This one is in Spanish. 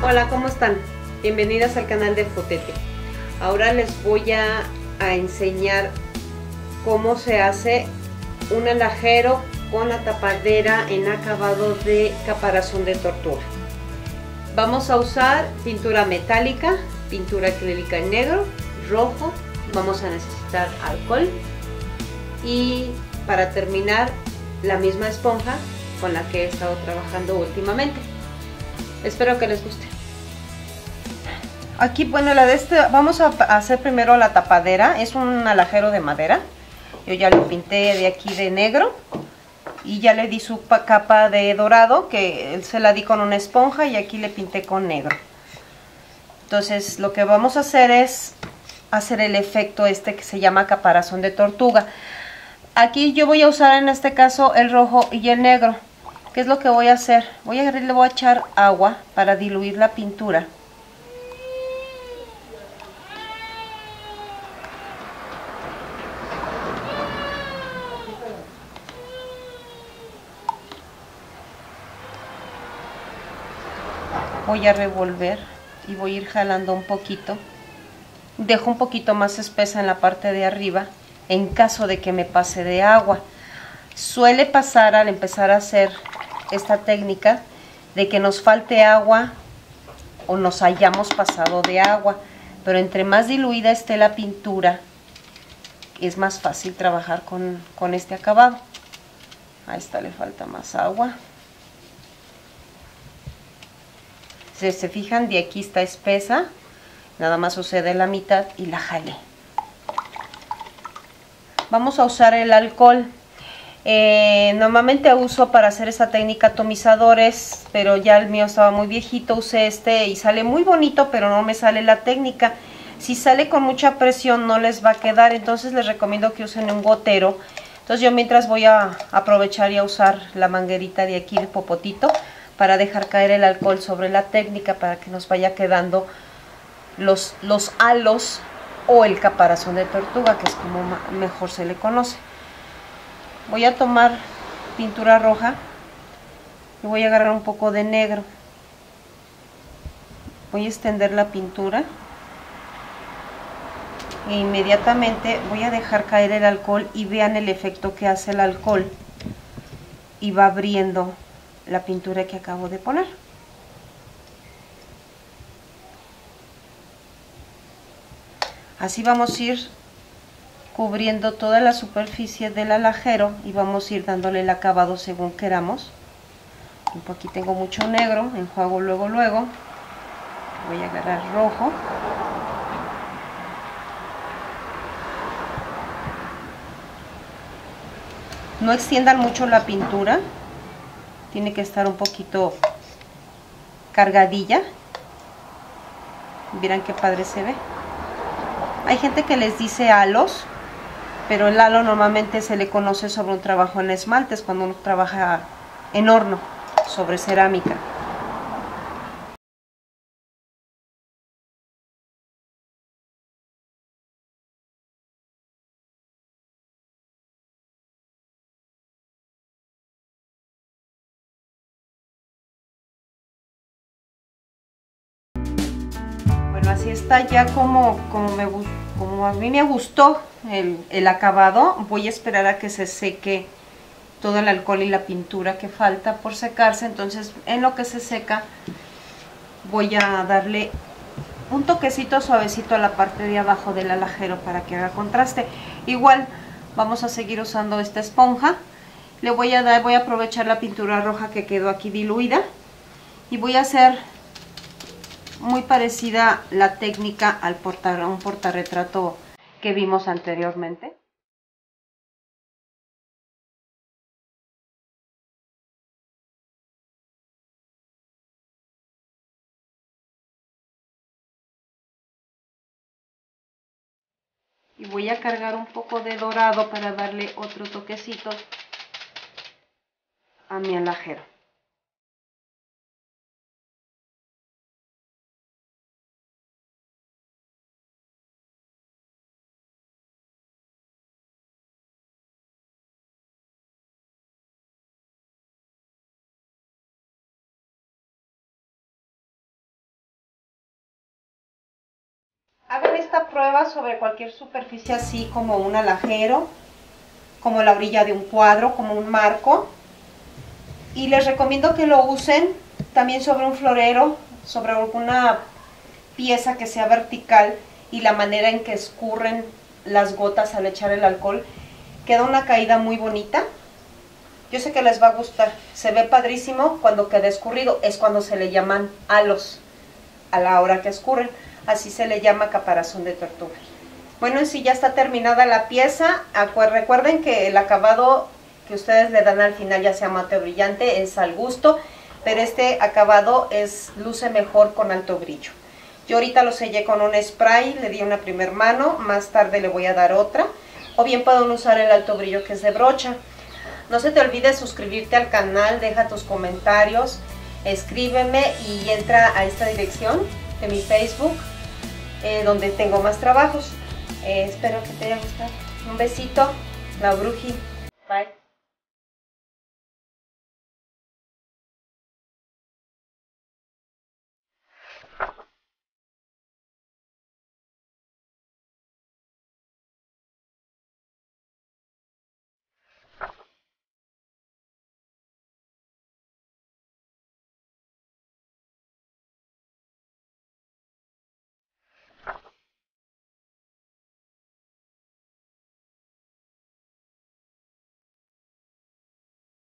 Hola, ¿cómo están? Bienvenidas al canal de Fotete. Ahora les voy a enseñar cómo se hace un alajero con la tapadera en acabado de caparazón de tortuga. Vamos a usar pintura metálica, pintura acrílica en negro, rojo, vamos a necesitar alcohol y para terminar la misma esponja con la que he estado trabajando últimamente. Espero que les guste. Aquí, bueno, vamos a hacer primero la tapadera. Es un alajero de madera. Yo ya lo pinté de aquí de negro y ya le di su capa de dorado, que se la di con una esponja, y aquí le pinté con negro. Entonces lo que vamos a hacer es hacer el efecto este que se llama caparazón de tortuga. Aquí yo voy a usar en este caso el rojo y el negro. ¿Qué es lo que voy a hacer? Le voy a echar agua para diluir la pintura. Voy a revolver y voy a ir jalando un poquito. Dejo un poquito más espesa en la parte de arriba en caso de que me pase de agua. Suele pasar al empezar a hacer esta técnica de que nos falte agua o nos hayamos pasado de agua, pero entre más diluida esté la pintura es más fácil trabajar con este acabado. A esta le falta más agua. Si se fijan, de aquí está espesa, nada más sucede la mitad y la jalé. Vamos a usar el alcohol. Normalmente uso para hacer esta técnica atomizadores, pero ya el mío estaba muy viejito, usé este y sale muy bonito, pero no me sale la técnica. Si sale con mucha presión no les va a quedar, entonces les recomiendo que usen un gotero. Entonces yo mientras voy a aprovechar y a usar la manguerita de aquí, el popotito, para dejar caer el alcohol sobre la técnica para que nos vaya quedando los halos o el caparazón de tortuga, que es como mejor se le conoce. Voy a tomar pintura roja y voy a agarrar un poco de negro. Voy a extender la pintura e inmediatamente voy a dejar caer el alcohol y vean el efecto que hace el alcohol y va abriendo la pintura que acabo de poner. Así vamos a ir cubriendo toda la superficie del alajero y vamos a ir dándole el acabado según queramos. Aquí tengo mucho negro, enjuago luego. Voy a agarrar rojo. No extiendan mucho la pintura, tiene que estar un poquito cargadilla. Miren qué padre se ve. Hay gente que les dice halos, pero el halo normalmente se le conoce sobre un trabajo en esmaltes, cuando uno trabaja en horno, sobre cerámica. Bueno, así está ya como a mí me gustó el acabado. Voy a esperar a que se seque todo el alcohol y la pintura que falta por secarse. Entonces, en lo que se seca, voy a darle un toquecito suavecito a la parte de abajo del alajero para que haga contraste. Igual vamos a seguir usando esta esponja. Voy a aprovechar la pintura roja que quedó aquí diluida y voy a hacer muy parecida la técnica al un portarretrato que vimos anteriormente. Y voy a cargar un poco de dorado para darle otro toquecito a mi alajero. Hagan esta prueba sobre cualquier superficie así como un alajero, como la orilla de un cuadro, como un marco. Y les recomiendo que lo usen también sobre un florero, sobre alguna pieza que sea vertical, y la manera en que escurren las gotas al echar el alcohol. Queda una caída muy bonita. Yo sé que les va a gustar. Se ve padrísimo cuando queda escurrido. Es cuando se le llaman halos a la hora que escurren. Así se le llama caparazón de tortuga. Bueno, en sí ya está terminada la pieza. Recuerden que el acabado que ustedes le dan al final, ya sea mate o brillante, es al gusto, pero este acabado luce mejor con alto brillo. Yo ahorita lo sellé con un spray, le di una primer mano, más tarde le voy a dar otra, o bien pueden usar el alto brillo que es de brocha. No se te olvide suscribirte al canal, deja tus comentarios, escríbeme y entra a esta dirección de mi Facebook, donde tengo más trabajos. Espero que te haya gustado. Un besito, la Bruji. Bye.